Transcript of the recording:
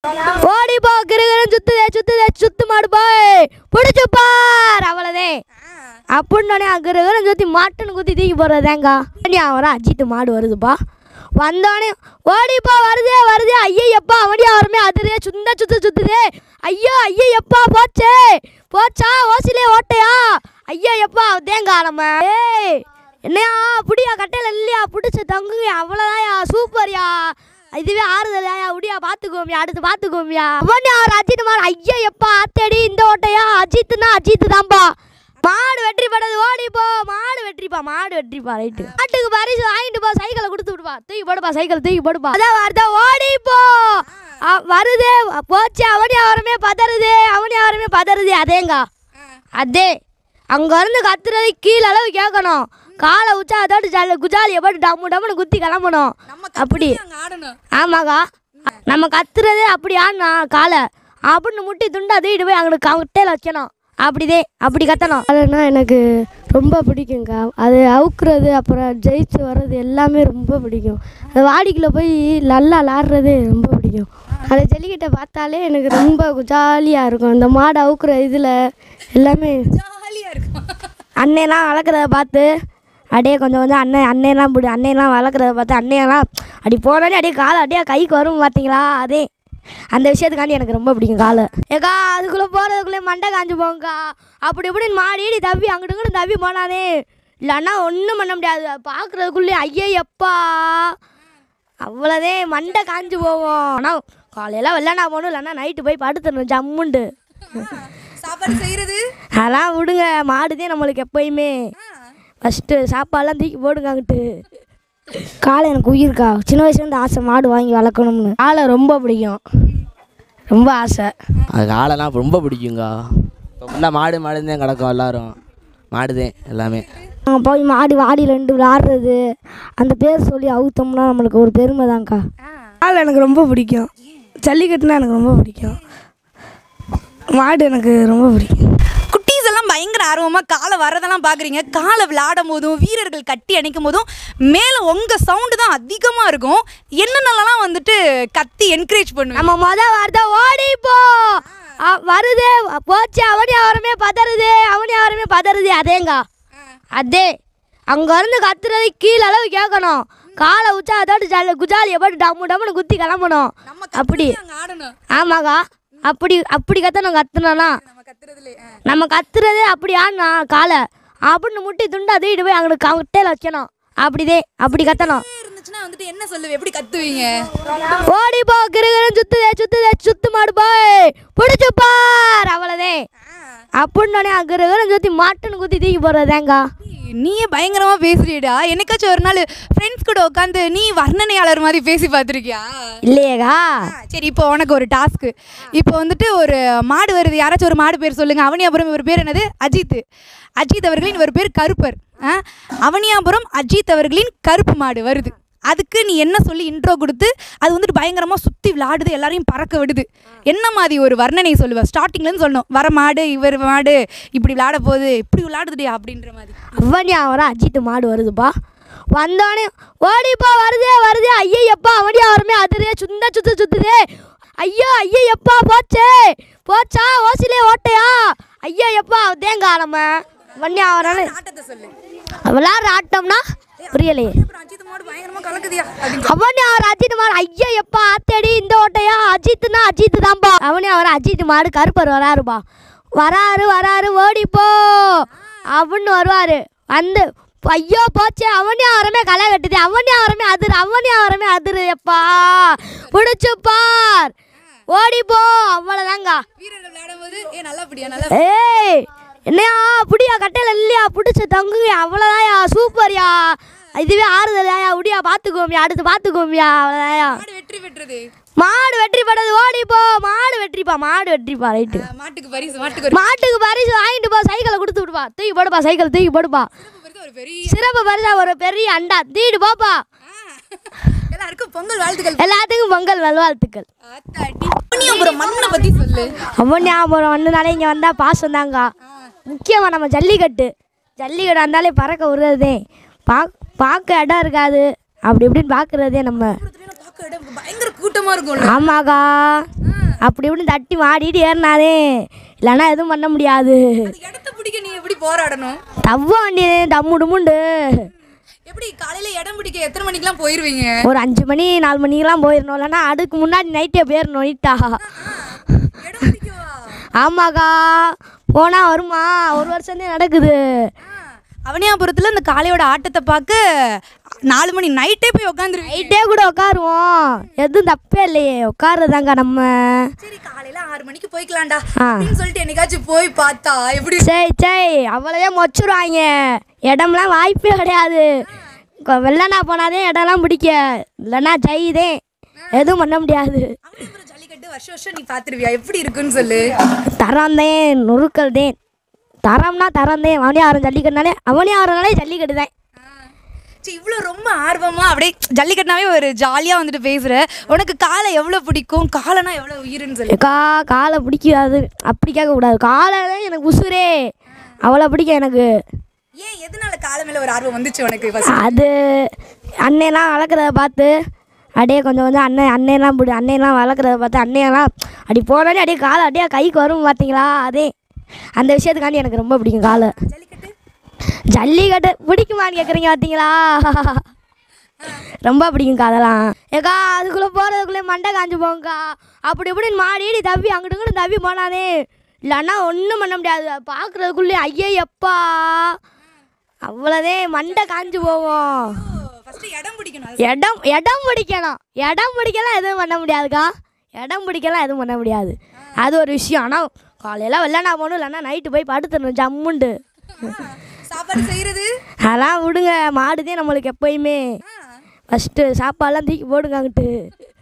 ஓடி போ கிருகிருன்னு சுத்துதே சுத்துதே சுத்து மாடு போய் பிடிச்சு பார் அவ்வளோதே அப்படின்னு கிருகிருன்னு சுற்றி மாட்டுன்னு குத்தி தூக்கி போடுறதேங்கா அவரா அஜித்து மாடு வருதுப்பா வந்தோடனே ஓடிப்பா வருதே வருதே ஐயப்பா அவனியா வருமே அதுதே சுத்துதே ஐயோ ஐயப்பா போச்சே போச்சா ஓசிலே ஓட்டையா ஐயப்பா தேங்கா நம்ம ஏய் என்னையா புடியா கட்டையில் இல்லையா பிடிச்ச தங்குங்க அவ்வளோதாயா சூப்பர்யா இதுவே ஆறுதலையா உடியா பார்த்துக்கோமியா அடுத்து பார்த்துக்கோமியா அவனே அவர் அஜித் மாடு ஐயப்பா ஆத்தேடி இந்த ஓட்டையா அஜித்துனா அஜித்து தான்ப்பா மாடு வெற்றி படுது ஓடிப்போ மாடு வெற்றிப்பா ரைட்டு மாட்டுக்கு பரிசு வாங்கிட்டு போ சைக்கிளை கொடுத்து விடுப்பா தூக்கி போடுப்பா சைக்கிள் தூக்கி போடுப்பா அதான் வருதா ஓடிப்போ வருதே போச்சு அவனே அவருமே பதறுதே அதேங்கா அதே அங்கேருந்து கத்துறது கீழே அளவு கேட்கணும் காலை உச்சா அதோட குஜாலியை போட்டு டம்முன்னு குத்தி கிளம்பணும் அப்படி ஆமாக்கா நம்ம கத்துறதே அப்படி ஆனா காலை அப்படின்னு முட்டி துண்டா தூக்கிட்டு போய் அங்கே கட்டையில் வைக்கணும் அப்படி கத்தணும் அதுனா எனக்கு ரொம்ப பிடிக்குங்க்கா அது அவுக்குறது அப்புறம் ஜெயிச்சு வர்றது எல்லாமே ரொம்ப பிடிக்கும் அது வாடிக்குள்ளே போய் நல்லா விளாட்றதே ரொம்ப பிடிக்கும் அதை ஜல்லிக்கட்டை பார்த்தாலே எனக்கு ரொம்ப ஜாலியாக இருக்கும் அந்த மாடு அவுக்குற இதில் எல்லாமே ஜாலியாக இருக்கும் அன்னையெல்லாம் வளர்க்குறத பார்த்து அப்படியே கொஞ்சம் அன்னையெல்லாம் வளர்க்குறத பார்த்து அன்னையெல்லாம் அப்படி போனாலே அப்படியே காலை அப்படியே கைக்கு வரும் பார்த்தீங்களா அதே அந்த விஷயத்துக்காண்டி எனக்கு ரொம்ப பிடிக்கும் காலை ஏக்கா அதுக்குள்ளே போகிறதுக்குள்ளே மண்டை காஞ்சி போங்கக்கா அப்படி இப்படின்னு மாடி தவி அங்கிட்டு தவி போனானே இல்லைன்னா ஒன்றும் பண்ண முடியாது பார்க்குறதுக்குள்ளே ஐயப்பா அவ்வளோதே மண்டை காஞ்சி போவோம் ஆனால் காலையில் வெள்ளனா போகணும் இல்லைன்னா நைட்டு போய் படுத்துடணும் ஜம்முண்டு சாப்பாடு செய்கிறது அதெல்லாம் விடுங்க மாடுதே நம்மளுக்கு எப்போயுமே ஃபஸ்ட்டு சாப்பாடெல்லாம் தூக்கி போடுங்க அங்கிட்டு காலை எனக்கு உயிருக்கா சின்ன வயசுலேருந்து ஆசை மாடு வாங்கி வளர்க்கணும்னு காலை ரொம்ப பிடிக்கும் ரொம்ப ஆசை அது காலைலாம் ரொம்ப பிடிக்குங்கா இப்போ ஃபுல்லாக மாடுதான் கிடக்கும் எல்லோரும் மாடுதேன் எல்லாமே நாங்கள் போய் வாடியில் ரெண்டு விளாடுறது அந்த பேர் சொல்லி அவுத்தோம்னா நம்மளுக்கு ஒரு பெருமை தான்க்கா காலை எனக்கு ரொம்ப பிடிக்கும் ஜல்லிக்கட்டுனா எனக்கு ரொம்ப பிடிக்கும் மாடு எனக்கு ரொம்ப பிடிக்கும் குட்டீஸ் எல்லாம் பயங்கர ஆர்வமாக காலை வரதெல்லாம் பார்க்குறீங்க காலை விளையாடும் போதும் வீரர்கள் கட்டி அணைக்கும் போதும் மேலே உங்கள் சவுண்டு தான் அதிகமாக இருக்கும் என்னென்னலாம் வந்துட்டு கத்தி என்கரேஜ் பண்ணுவேன் நம்ம வார்த்தை ஓடிப்போ வருதே போச்சு அவனே அவருமே பதறுதே அதேங்கா அதே அங்கேருந்து கத்துறது கீழே அளவு கேட்கணும் காலை உச்சா அதோட குஜாலியை போட்டு டம்முன்னு குத்தி கிளம்பணும் அப்படி ஆமாக்கா அப்படி கத்தணும்னா நம்ம கத்துறதே அப்படி ஆனா காலை அப்படின்னு முட்டி துண்டா தூக்கிட்டு போய் அங்கே கட்டையில் வைக்கணும் அப்படி கத்தணும் என்ன சொல்லுவேன் எப்படி கத்துவீங்க ஓடி போ கிருகிருன்னு சுத்துதே சுத்து மாடு போய் பிடிச்சு பார் அவ்வளோதே அப்படின்னு கிருகிருன்னு சுற்றி மாட்டுன்னு குத்தி தூக்கி போடுறதேங்கா நீயே பயங்கரமாக பேசுறியடா என்னைக்காச்சும் ஒரு நாள் ஃப்ரெண்ட்ஸ் கூட உட்காந்து நீ வர்ணனையாளர் மாதிரி பேசி பார்த்துருக்கியா இல்லையேக்கா சரி இப்போ உனக்கு ஒரு டாஸ்க்கு இப்போ வந்துட்டு ஒரு மாடு வருது யாராச்சும் ஒரு மாடு பேர் சொல்லுங்கள் அவனியாபுரம் இவர் பேர் என்னது அஜித் அவர்களின் இவர் பேர் கருப்பர் அவனியாபுரம் அஜித் அவர்களின் கருப்பு மாடு வருது அதுக்கு நீ என்ன சொல்லி இன்ட்ரோ கொடுத்து அது வந்துட்டு பயங்கரமாக சுற்றி விளாடுது எல்லாரையும் பறக்க விடுது என்ன மாதிரி ஒரு வர்ணனை சொல்லுவேன் ஸ்டார்டிங்லேருந்து சொல்லணும் வர மாடு இவர் மாடு இப்படி விளாட போகுது இப்படி விளாடுதுடியா அப்படின்ற மாதிரி அவனியாவரா அஜித்து மாடு வருதுப்பா வந்தோடனே ஓடிப்பா வருதே ஐயப்பா அவனியா வருமே அதுதே சுத்துதே ஐயோ ஐயப்பா போச்சா ஓசிலே ஓட்டையா ஐயப்பா தேங்கா நம்ம வண்டியா வரானு விளாட்ற ஆட்டம்னா புரியலையே அவனே அவர் அஜித் மாடு ஐயப்பா ஆத்தேடி இந்த ஓட்டையா அஜித்துனா அஜித்து தான்ப்பா அவனே அவர் அஜித் மாடு கருப்பர் வராருப்பா வராரு ஓடிப்போ அப்படின்னு வருவார் வந்து ஐயோ போச்சே அவனே அவரமே களை கட்டுது அவனே அவரமே அதிருப்பா பிடிச்சு பார் ஓடிப்போ அவ்வளோதாங்க ஏய் என்னையா புடியா கட்டையில் இல்லையா பிடிச்ச தங்குங்க அவ்வளோதாயா சூப்பர்யா இதுவே ஆறுதலையா உடியா பார்த்துக்கோமியா அடுத்து பார்த்துக்கோமியா அவ்வளோதாயா மாடு வெற்றி படுது ஓடிப்போ மாடு வெற்றிப்பா ரைட்டு மாட்டுக்கு பரிசு வாங்கிட்டு போ சைக்கிளை கொடுத்து விடுப்பா தூக்கி போடுப்பா சைக்கிள் தூக்கி போடுப்பா சிறப்பு பரிசா ஒரு பெரிய அண்டா தூக்கிட்டு போப்பா எல்லாத்துக்கும் பொங்கல் நல்வாழ்த்துக்கள் மண்ணை பற்றி சொல்லு அவனியாபுரம் வந்தனாலே இங்கே வந்தால் பாசம் தாங்க முக்கியமாக நம்ம ஜல்லிக்கட்டு வந்தாலே பறக்க விடுறதே பார்க்க இடம் இருக்காது அப்படி இப்படின்னு பார்க்குறதே நம்ம பயங்கர கூட்டமாக இருக்கும் ஆமாக்கா அப்படி இப்படி தட்டி மாடிட்டு ஏறினாதே, இல்லைன்னா எதுவும் பண்ண முடியாது. இடத்த பிடிக்க நீ எப்படி போராடணும்? தவ்வ வண்டி தம்மு டுமுண்டு. எப்படி காலையில இடம் பிடிக்க எத்தனை மணிக்கெல்லாம் போயிருவீங்க? ஒரு 5 மணி 4 மணிக்கெல்லாம் போயிடணும், இல்லைன்னா அதுக்கு முன்னாடி நைட்டே போயிடணும். நீட்டா இடம் பிடிக்கவா? ஆமாக்கா, போனால் வருமா, ஒரு வருஷம்தான் நடக்குது. அவனியாபுரத்தில் இந்த காளையோட ஆட்டத்தை பார்க்க 4 மணி நைட்டே போய் உட்காந்துருவீங்க. நைட்டே கூட உட்காருவோம், எதுவும் தப்பே இல்லையே, உட்காருதாங்க நம்ம. சரி காலையில 6 மணிக்கு போய்க்கலாம்டா அப்படின்னு சொல்லிட்டு என்னைக்காச்சும் போய் பார்த்தா எப்படி? சரி அவ்வளவே மொச்சிடுவாங்க, இடம்லாம் வாய்ப்பே கிடையாது. வெள்ளனா போனாதே இடம்லாம் பிடிக்க, இல்லைன்னா ஜெயிதே, எதுவும் பண்ண முடியாது. ஜல்லிக்கட்டு வருஷம் வருஷம் நீ பார்த்துருவியா, எப்படி இருக்குன்னு சொல்லு. தரந்தேன் நொறுக்கல் தேன், தரம்னா தரந்தேன். அவனியாரம் ஜல்லிக்கட்டுனாலே, அவனியாரனாலே ஜல்லிக்கட்டு தான். சரி இவ்வளோ ரொம்ப ஆர்வமாக அப்படியே ஜல்லிக்கட்டுனாவே ஒரு ஜாலியாக வந்துட்டு பேசுகிற, உனக்கு காலை எவ்வளோ பிடிக்கும், காலைனா எவ்வளோ உயிருன்னு சொல்லு. காலை பிடிக்காது அப்படி கேட்கக்கூடாது, காலை தான் எனக்கு உசுரே, அவ்வளோ பிடிக்கும் எனக்கு. ஏன் எதனால காலை மேலே ஒரு ஆர்வம் வந்துச்சு உனக்கு? அது அன்னையெல்லாம் வளர்க்குறத பார்த்து அப்படியே கொஞ்சம் கொஞ்சம் அன்னையெல்லாம் வளர்க்குறத பார்த்து அன்னையெல்லாம் அப்படி போனாலே அப்படியே காலை அப்படியே கைக்கு வரும் பார்த்தீங்களா, அதே அந்த விஷயத்துக்காண்டி எனக்கு ரொம்ப பிடிக்கும் காலை. ஜல்லிக்கட்டு பிடிக்குமான்னு கேட்குறீங்க பார்த்தீங்களா, ரொம்ப பிடிக்கும்க்கா அதெல்லாம். ஏக்கா அதுக்குள்ளே போகிறதுக்குள்ளே மண்டை காஞ்சு போங்கக்கா, அப்படி இப்படின்னு மாடிடி தப்பி அங்கிட்டு தப்பி போனாதே, இல்லைன்னா ஒன்றும் பண்ண முடியாது. பார்க்குறதுக்குள்ளே ஐயே எப்பா அவ்வளோதே மண்டை காஞ்சு போவோம். இடம் பிடிக்கணும், இடம் பிடிக்கலாம் எதுவும் பண்ண முடியாதுக்கா, இடம் பிடிக்கலாம் எதுவும் பண்ண முடியாது, அது ஒரு விஷயம். ஆனால் காலையில் வெள்ளனா போகணும், இல்லைன்னா நைட்டு போய் படுத்துடணும் ஜம்முண்டு. சாப்பாடு செய்கிறது அதெல்லாம் விடுங்க, மாடுதே நம்மளுக்கு எப்போயுமே. ஃபஸ்ட்டு சாப்பாடெல்லாம் தூக்கி போடுங்க அங்கிட்டு.